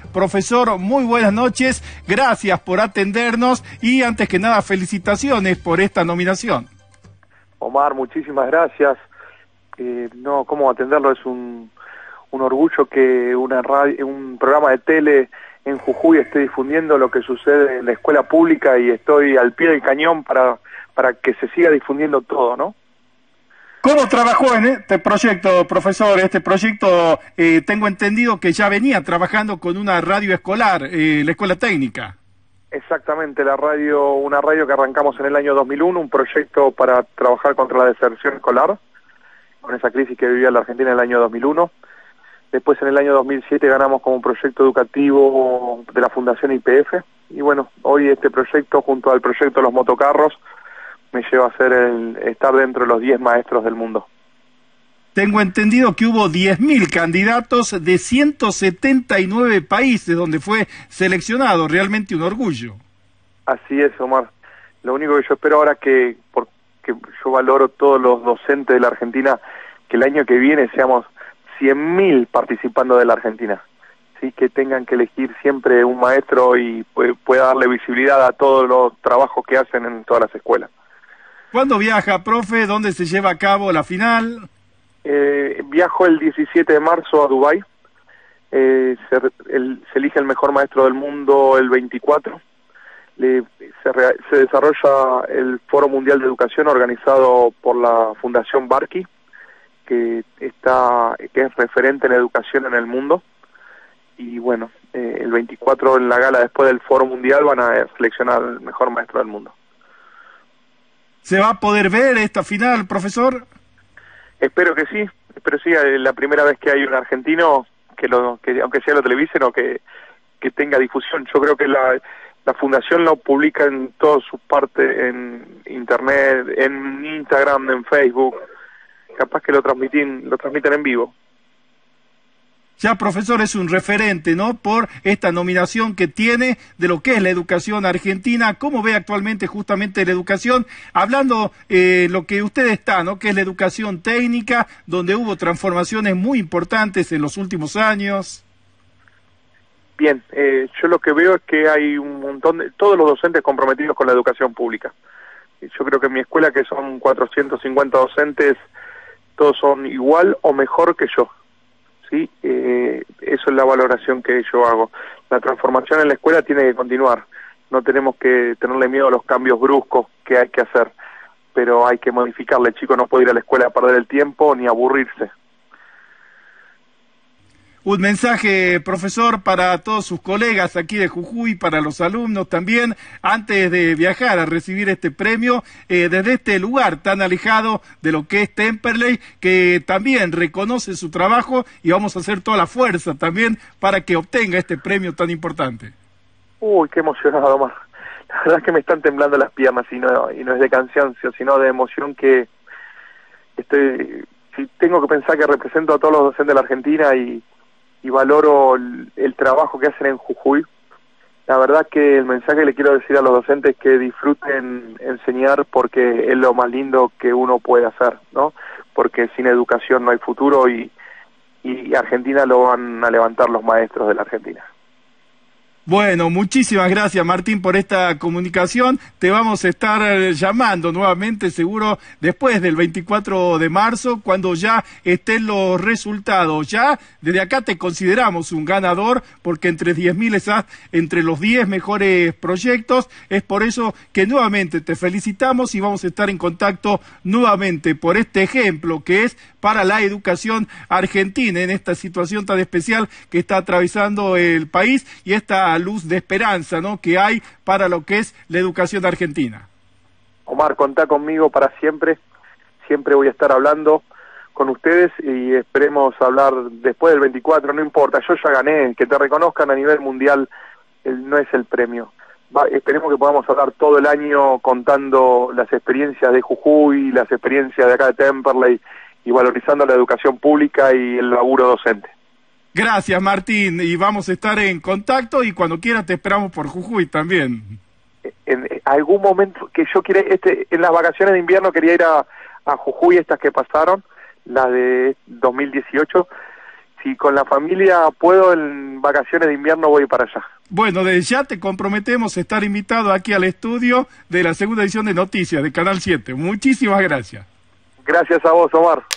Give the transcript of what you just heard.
Profesor, muy buenas noches, gracias por atendernos y antes que nada felicitaciones por esta nominación. Omar, muchísimas gracias. No, cómo atenderlo, es un orgullo que un programa de tele en Jujuy esté difundiendo lo que sucede en la escuela pública y estoy al pie del cañón para que se siga difundiendo todo, ¿no? ¿Cómo trabajó en este proyecto, profesor? Este proyecto, tengo entendido que ya venía trabajando con una radio escolar, la escuela técnica. Exactamente, una radio que arrancamos en el año 2001, un proyecto para trabajar contra la deserción escolar, con esa crisis que vivía la Argentina en el año 2001. Después en el año 2007 ganamos como proyecto educativo de la Fundación YPF. Y bueno, hoy este proyecto, junto al proyecto de los motocarros, me lleva a estar dentro de los 10 maestros del mundo. Tengo entendido que hubo 10.000 candidatos de 179 países donde fue seleccionado, realmente un orgullo. Así es, Omar. Lo único que yo espero ahora porque yo valoro todos los docentes de la Argentina, que el año que viene seamos 100.000 participando de la Argentina. Sí, que tengan que elegir siempre un maestro y pueda darle visibilidad a todos los trabajos que hacen en todas las escuelas. ¿Cuándo viaja, profe? ¿Dónde se lleva a cabo la final? Viajo el 17 de marzo a Dubái. Se elige el mejor maestro del mundo el 24. Se desarrolla el Foro Mundial de Educación organizado por la Fundación Barky, que es referente en educación en el mundo. Y bueno, el 24 en la gala después del Foro Mundial van a seleccionar el mejor maestro del mundo. ¿Se va a poder ver esta final, profesor? Espero que sí, es la primera vez que hay un argentino que aunque sea lo televisen o que tenga difusión. Yo creo que la fundación lo publica en todas sus partes, en internet, en Instagram, en Facebook. Capaz que lo transmiten en vivo. Ya, profesor, es un referente, ¿no?, por esta nominación que tiene de lo que es la educación argentina. ¿Cómo ve actualmente justamente la educación? Hablando lo que usted está, ¿no?, que es la educación técnica, donde hubo transformaciones muy importantes en los últimos años. Bien, yo lo que veo es que hay un montón de todos los docentes comprometidos con la educación pública. Yo creo que en mi escuela, que son 450 docentes, todos son igual o mejor que yo. ¿Sí? Eso es la valoración que yo hago. La transformación en la escuela tiene que continuar. No tenemos que tenerle miedo a los cambios bruscos que hay que hacer, pero hay que modificarle. El chico no puede ir a la escuela a perder el tiempo ni aburrirse. Un mensaje, profesor, para todos sus colegas aquí de Jujuy, para los alumnos también, antes de viajar a recibir este premio, desde este lugar tan alejado de lo que es Temperley, que también reconoce su trabajo y vamos a hacer toda la fuerza también para que obtenga este premio tan importante. Uy, qué emocionado, Omar. La verdad es que me están temblando las piernas y no es de cansancio, sino de emoción que si tengo que pensar que represento a todos los docentes de la Argentina y valoro el trabajo que hacen en Jujuy. La verdad que el mensaje que le quiero decir a los docentes es que disfruten enseñar, porque es lo más lindo que uno puede hacer, ¿no? Porque sin educación no hay futuro y Argentina lo van a levantar los maestros de la Argentina. Bueno, muchísimas gracias, Martín, por esta comunicación. Te vamos a estar llamando nuevamente, seguro, después del 24 de marzo, cuando ya estén los resultados. Ya desde acá te consideramos un ganador, porque entre 10.000 estás entre los 10 mejores proyectos. Es por eso que nuevamente te felicitamos y vamos a estar en contacto nuevamente por este ejemplo que es para la educación argentina en esta situación tan especial que está atravesando el país y esta luz de esperanza, ¿no?, que hay para lo que es la educación argentina. Omar, contá conmigo para siempre. Siempre voy a estar hablando con ustedes y esperemos hablar después del 24, no importa, yo ya gané. Que te reconozcan a nivel mundial no es el premio. Esperemos que podamos hablar todo el año contando las experiencias de Jujuy, las experiencias de acá de Temperley y valorizando la educación pública y el laburo docente. Gracias, Martín, y vamos a estar en contacto y cuando quieras te esperamos por Jujuy también. En algún momento que yo quiera, en las vacaciones de invierno quería ir a Jujuy, estas que pasaron, las de 2018. si con la familia puedo, en vacaciones de invierno voy para allá. Bueno, desde ya te comprometemos a estar invitado aquí al estudio de la segunda edición de Noticias de Canal 7. Muchísimas gracias. Gracias a vos, Omar.